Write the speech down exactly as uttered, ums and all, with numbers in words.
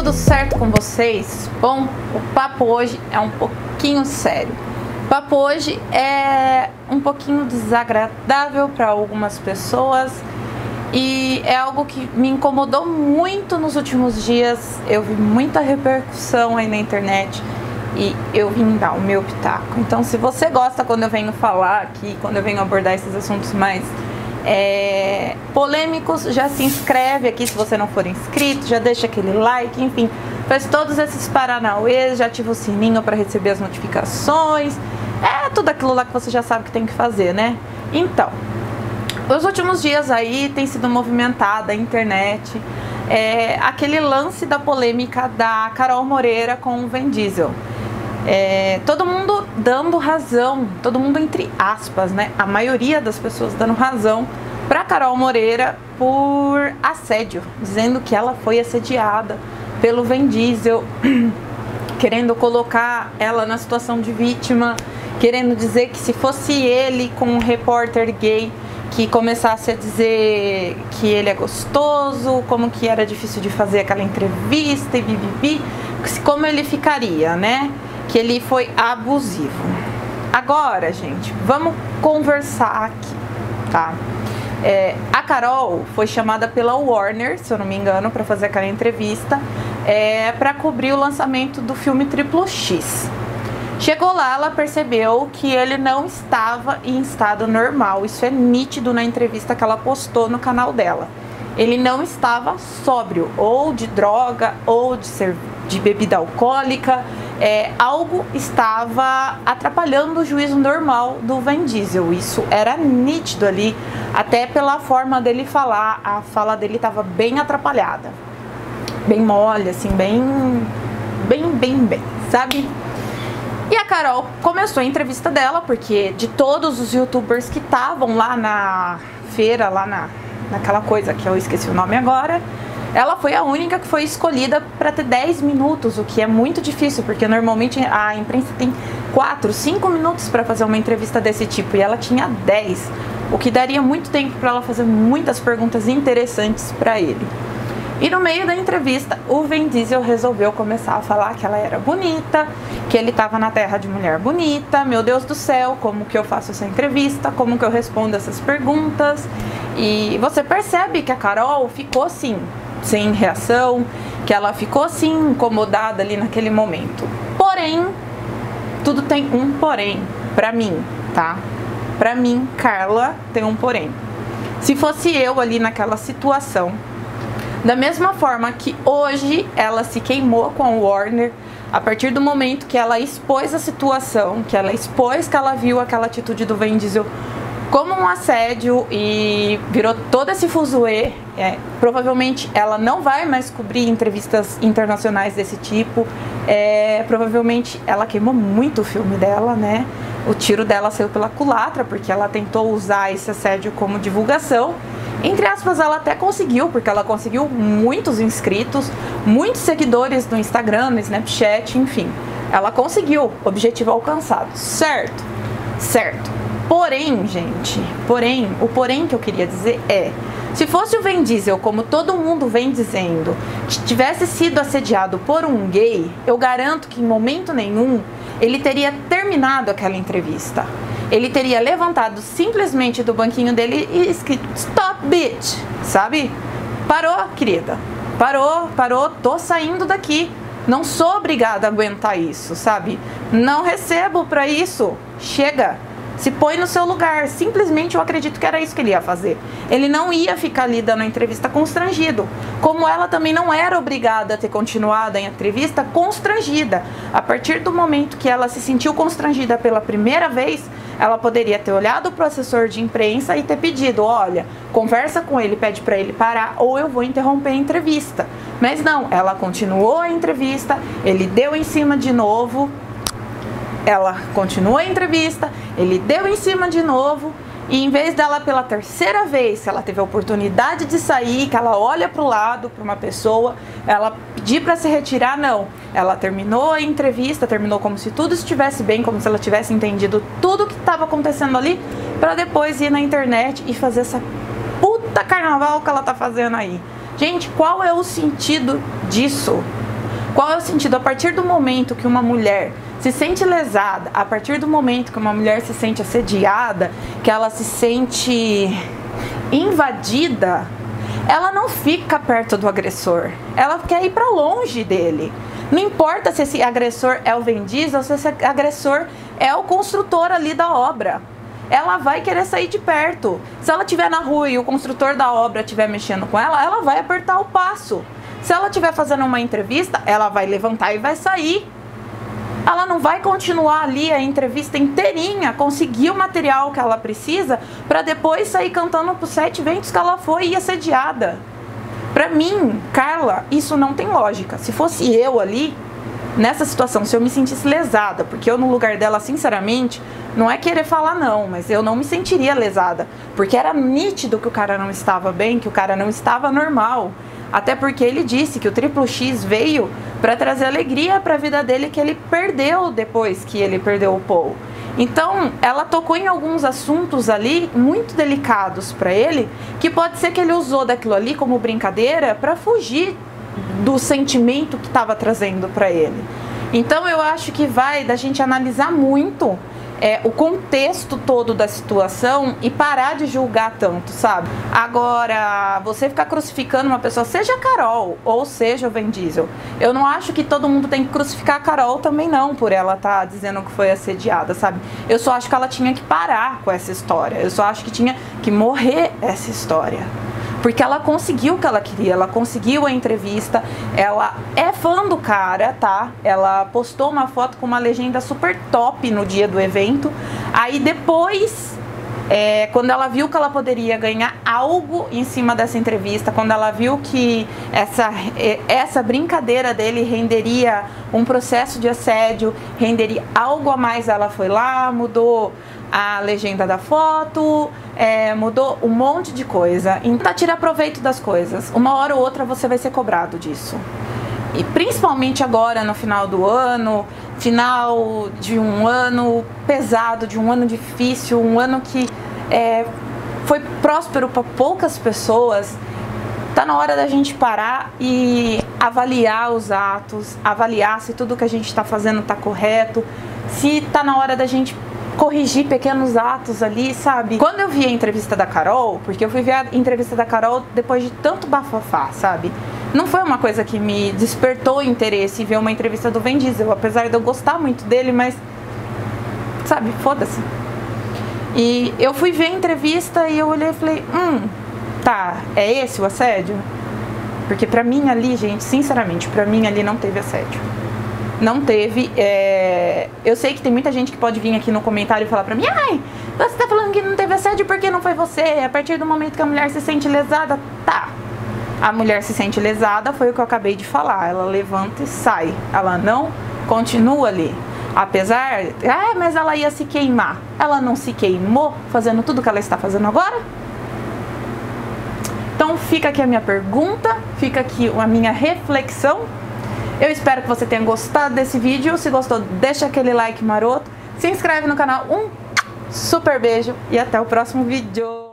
tudo certo com vocês? Bom, o papo hoje é um pouquinho sério. O papo hoje é um pouquinho desagradável para algumas pessoas e é algo que me incomodou muito nos últimos dias. Eu vi muita repercussão aí na internet e eu vim dar o meu pitaco. Então, se você gosta quando eu venho falar aqui, quando eu venho abordar esses assuntos mais É, polêmicos, já se inscreve aqui se você não for inscrito, já deixa aquele like, enfim, faz todos esses paranauês, já ativa o sininho para receber as notificações, é tudo aquilo lá que você já sabe que tem que fazer, né? Então, os últimos dias aí tem sido movimentada a internet, é, aquele lance da polêmica da Carol Moreira com o Vin Diesel. É, todo mundo dando razão, todo mundo entre aspas, né? A maioria das pessoas dando razão para Carol Moreira por assédio, dizendo que ela foi assediada pelo Vin Diesel, querendo colocar ela na situação de vítima, querendo dizer que se fosse ele com um repórter gay que começasse a dizer que ele é gostoso, como que era difícil de fazer aquela entrevista e bibibi, como ele ficaria, né? Que ele foi abusivo. Agora, gente, vamos conversar aqui, tá? É, a Carol foi chamada pela Warner, se eu não me engano, para fazer aquela entrevista, é, para cobrir o lançamento do filme Triplo X. Chegou lá, ela percebeu que ele não estava em estado normal. Isso é nítido na entrevista que ela postou no canal dela. Ele não estava sóbrio, ou de droga, ou de, ser, de bebida alcoólica. É, algo estava atrapalhando o juízo normal do Vin Diesel. Isso era nítido ali, até pela forma dele falar. A fala dele estava bem atrapalhada, bem mole, assim, bem, bem, bem, bem, sabe? E a Carol começou a entrevista dela, porque de todos os youtubers que estavam lá na feira, lá na, naquela coisa que eu esqueci o nome agora, ela foi a única que foi escolhida para ter dez minutos, o que é muito difícil, porque normalmente a imprensa tem quatro, cinco minutos para fazer uma entrevista desse tipo, e ela tinha dez, o que daria muito tempo para ela fazer muitas perguntas interessantes para ele. E no meio da entrevista, o Vin Diesel resolveu começar a falar que ela era bonita, que ele estava na terra de mulher bonita. Meu Deus do céu, como que eu faço essa entrevista? Como que eu respondo essas perguntas? E você percebe que a Carol ficou assim, sem reação, que ela ficou assim, incomodada ali naquele momento. Porém, tudo tem um porém, pra mim, tá? Pra mim, Carla, tem um porém. Se fosse eu ali naquela situação, da mesma forma que hoje ela se queimou com a Warner, a partir do momento que ela expôs a situação, que ela expôs que ela viu aquela atitude do Vin Diesel como um assédio e virou todo esse fuzuê, é, provavelmente ela não vai mais cobrir entrevistas internacionais desse tipo, é, provavelmente ela queimou muito o filme dela, né? O tiro dela saiu pela culatra, porque ela tentou usar esse assédio como divulgação. Entre aspas, ela até conseguiu, porque ela conseguiu muitos inscritos, muitos seguidores no Instagram, no Snapchat, enfim. Ela conseguiu, objetivo alcançado, certo? Certo. Porém, gente, porém, o porém que eu queria dizer é, se fosse o Vin Diesel, como todo mundo vem dizendo, que tivesse sido assediado por um gay, eu garanto que em momento nenhum ele teria terminado aquela entrevista. Ele teria levantado simplesmente do banquinho dele e escrito "Stop, bitch", sabe? Parou, querida. Parou, parou, tô saindo daqui. Não sou obrigada a aguentar isso, sabe? Não recebo pra isso. Chega. Se põe no seu lugar. Simplesmente eu acredito que era isso que ele ia fazer. Ele não ia ficar ali dando a entrevista constrangido. Como ela também não era obrigada a ter continuado a entrevista constrangida. A partir do momento que ela se sentiu constrangida pela primeira vez, ela poderia ter olhado para o assessor de imprensa e ter pedido, olha, conversa com ele, pede para ele parar ou eu vou interromper a entrevista. Mas não, ela continuou a entrevista, ele deu em cima de novo, ela continuou a entrevista, ele deu em cima de novo e em vez dela pela terceira vez, que ela teve a oportunidade de sair, que ela olha para o lado, para uma pessoa, ela pedir para se retirar, não. Ela terminou a entrevista, terminou como se tudo estivesse bem, como se ela tivesse entendido tudo que estava acontecendo ali, para depois ir na internet e fazer essa puta carnaval que ela tá fazendo aí. Gente, qual é o sentido disso? Qual é o sentido? A partir do momento que uma mulher se sente lesada, a partir do momento que uma mulher se sente assediada, que ela se sente invadida, ela não fica perto do agressor, ela quer ir para longe dele. Não importa se esse agressor é o Vin Diesel ou se esse agressor é o construtor ali da obra. Ela vai querer sair de perto. Se ela estiver na rua e o construtor da obra estiver mexendo com ela, ela vai apertar o passo. Se ela estiver fazendo uma entrevista, ela vai levantar e vai sair. Ela não vai continuar ali a entrevista inteirinha, conseguir o material que ela precisa para depois sair cantando para os sete ventos que ela foi assediada. Pra mim, Carla, isso não tem lógica. Se fosse eu ali, nessa situação, se eu me sentisse lesada, porque eu no lugar dela, sinceramente, não é querer falar não, mas eu não me sentiria lesada, porque era nítido que o cara não estava bem, que o cara não estava normal. Até porque ele disse que o Triplo X veio pra trazer alegria pra vida dele, que ele perdeu depois que ele perdeu o Paul. Então, ela tocou em alguns assuntos ali muito delicados para ele, que pode ser que ele usou daquilo ali como brincadeira para fugir do sentimento que estava trazendo para ele. Então, eu acho que vai da gente analisar muito é, o contexto todo da situação e parar de julgar tanto, sabe? Agora, você ficar crucificando uma pessoa, seja a Carol ou seja o Vin Diesel, eu não acho que todo mundo tem que crucificar a Carol também não, por ela estar dizendo que foi assediada, sabe? Eu só acho que ela tinha que parar com essa história, eu só acho que tinha que morrer essa história. Porque ela conseguiu o que ela queria, ela conseguiu a entrevista, ela é fã do cara, tá? Ela postou uma foto com uma legenda super top no dia do evento. Aí depois, é, quando ela viu que ela poderia ganhar algo em cima dessa entrevista, quando ela viu que essa, essa brincadeira dele renderia um processo de assédio, renderia algo a mais, ela foi lá, mudou a legenda da foto, é, mudou um monte de coisa. Então, tira proveito das coisas. Uma hora ou outra você vai ser cobrado disso. E principalmente agora, no final do ano, final de um ano pesado, de um ano difícil, um ano que é, foi próspero para poucas pessoas. Tá na hora da gente parar e avaliar os atos, avaliar se tudo que a gente está fazendo tá correto, se tá na hora da gente corrigir pequenos atos ali, sabe? Quando eu vi a entrevista da Carol, porque eu fui ver a entrevista da Carol depois de tanto bafafá, sabe? Não foi uma coisa que me despertou interesse em ver uma entrevista do Vin Diesel, apesar de eu gostar muito dele, mas, sabe, foda-se. E eu fui ver a entrevista e eu olhei e falei, hum, tá, é esse o assédio? Porque pra mim ali, gente, sinceramente, pra mim ali não teve assédio. Não teve, é... eu sei que tem muita gente que pode vir aqui no comentário e falar pra mim, ai, você tá falando que não teve assédio porque não foi você, a partir do momento que a mulher se sente lesada, tá, a mulher se sente lesada, foi o que eu acabei de falar, ela levanta e sai, ela não continua ali, apesar, ah, mas ela ia se queimar, ela não se queimou fazendo tudo que ela está fazendo agora? Então fica aqui a minha pergunta, fica aqui a minha reflexão. Eu espero que você tenha gostado desse vídeo. Se gostou, deixa aquele like maroto. Se inscreve no canal. Um super beijo e até o próximo vídeo.